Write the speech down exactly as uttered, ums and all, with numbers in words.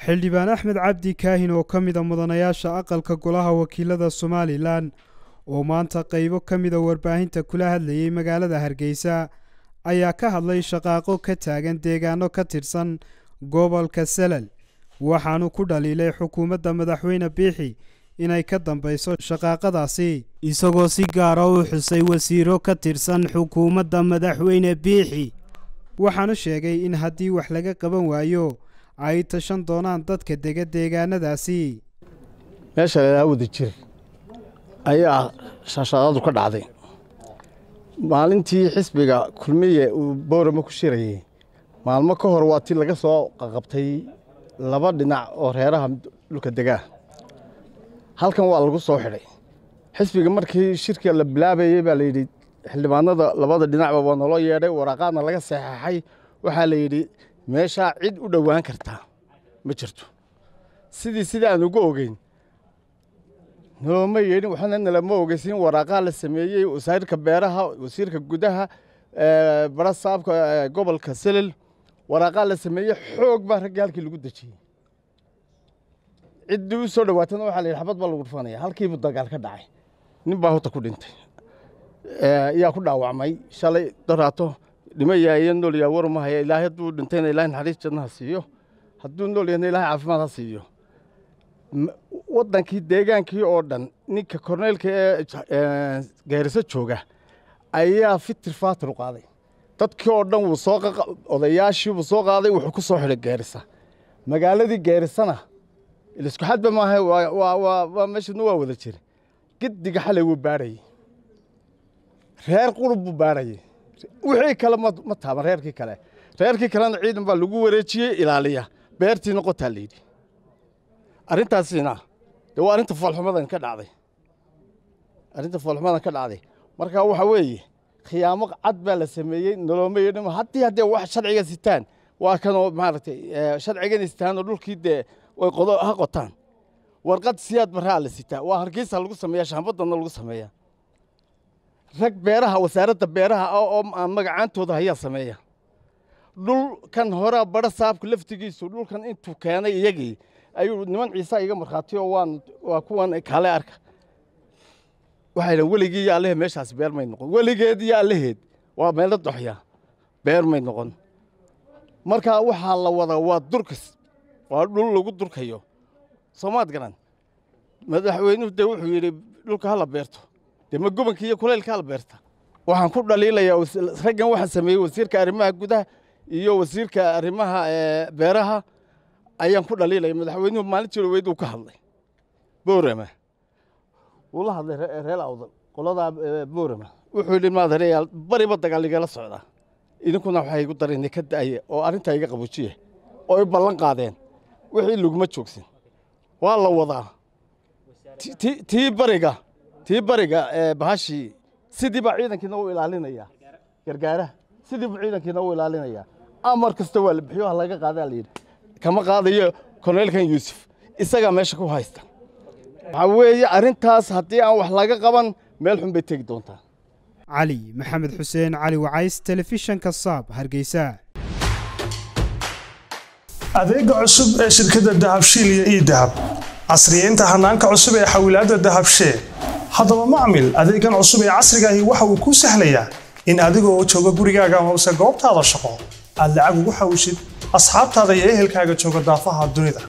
xildhibaan Axmed Cabdi Kaahin oo kamid ah mudanayaasha aqalka golaha wakiilada Somaliland oo maanta qaybo kamid ah warbaahinta kula hadlayay magaalada Hargeysa ayaa ka hadlay shaqaaqo ka taagan deegaano ka tirsan gobolka Salal waxaanu ku dhaliilay xukuumadda madaxweyne Biixi inay ka dambayso shaqaaqadaasi isagoo si gaar ah u xusay wasiiro ka tirsan xukuumadda madaxweyne Biixi waxaanu sheegay in haddii wax laga qaban waayo ay tashan doonaan dadka dega deegaanadaasi meesha la wada jir ayaa shaqaaqadu ka dhacday maalintii xisbiga kulmiye uu boorama ku shirayay maalmo ka hor waa tii laga soo qabtay laba dhinac oo reeraha dhulka degaa halkan waa lagu soo xidhay xisbiga markii shirka la bilaabayay baa la yidhi xildhibaanada labada dhinacba waa naloo yeedhay waraaqaadna laga saxeexay waxaa la yidhi meeshaa cid u dhowaan kartaa ma jirto sidii sidii aan ugu ogeyn nooma yeedhin waxaana nalama ogeysiin waraaqaa la sameeyey wasiirka beeraha wasiirka gudaha bara saabka gobolka Salal waraaqaa la sameeyey xoog baa rag halkii lagu dajiyay ciddii u soo dhawaatana waxaa la yidhi xabad baa lagu dhufanaya halkiibu dagaal ka dhacay nin baa hota ku dhintay yaa ku dhaawacmay shalay daraato dhimaya iyo nool yaa war ma haya ilaahay hadduu dhintayna ilaahay naxariis jannaha siiyo hadduu nool yahay ilaahay caafimaad ha siiyo wadankii deegaankii oo dhan ninka korneelka ee Gaarisa jooga ayaa fitir faatir u qaaday dadkii oo dhan wuu soo odayaashii wuu soo qaaday wuxuu ku soo xidhay Gaarisa magaaladii Gaarisana isku xadba ma ahay waa waa waa meeshuna waa wada jir giddiga xalay wuu baarayay reer qurub buu baarayay wixii kale ma taaban reerkii kale reerkii kalena ciidan baa lagu wareejiyay ilaaliya beertii noqotaa leeydi arrintaasina waa arrinta falxumadan ka dhacday arrinta falxumadan ka dhacday marka waxa weeye khiyaamo cad baa la sameeyay noloma yeedhimo haddii haddii wax sharciga sitaan waa kan oo maaragtay sharcigan istaan oo dhulkii de way qodo ha qotaan warqad siyaad baraa la sitaa waa Hargeysa lagu sameeyaa shaambadana lagu sameeyaa rag beeraha wasaaradda beeraha oo magacaantooda ayaa sameeya dhulkan hore bara saabku laftigiisu dhulkan intuu keenay iyagii ayuu niman Ciise iga marxaati oo waan waa kuwan kale arka waxay weligii yaa leh meeshaas beer may noqon weligeed yaa lehed waa meel doxya beer may noqon marka waxa la wada waa durkis waa dhul lagu durkayo Soomaad garan madaxweynuhu de wuxuu yiri dhulka hala beerto de ma gobolka iyo kuleelka hala beerta waxaan ku dhaliilayaa raggan waxa sameeyay wasiirka arrimaha gudaha iyo wasiirka arrimaha beeraha ayaan ku dhaliilay madaxweynuhu maalintii weyd uu ka hadlay boorama wala hadlay reer awdal qolada boorama wuxuu yiri maadareeyal bari ba dagaal igala socda idinkuna waxay igu dareen ka daayay oo arinta iga qabuujiye oo ay ballan qaadeen wixii luguma joogsan waa la wadaa tii bariga tii bariga bahashi sidii ba ciidankiina u ilaalinaya gargaaraha sidii ba ciidankiina u ilaalinaya amar kasta waa la bixiyo laga qaadaa leeyahay kama qaadayo korneelkan Yuusuf isaga meesha ku haysta waxa weeye arintaas haddii aan wax laga qaban meel xun bay tagi doontaa علي محمد حسين علي وعيس تلفزيون كصاب هرقيسا adeega cusub ee shirkadda dahabshiil iyo idahab casriyeynta hanaanka cusub ee xawilaadda dahabshee haddaba macmil adeegan cusub ee casriga ahi waxa uu ku sahlayaa in adigoo jooga gurigaaga hoose goobtaada shaqo aad lacag ugu xawishid asxaabtaada iyo ehelkaaga jooga daafaha dunida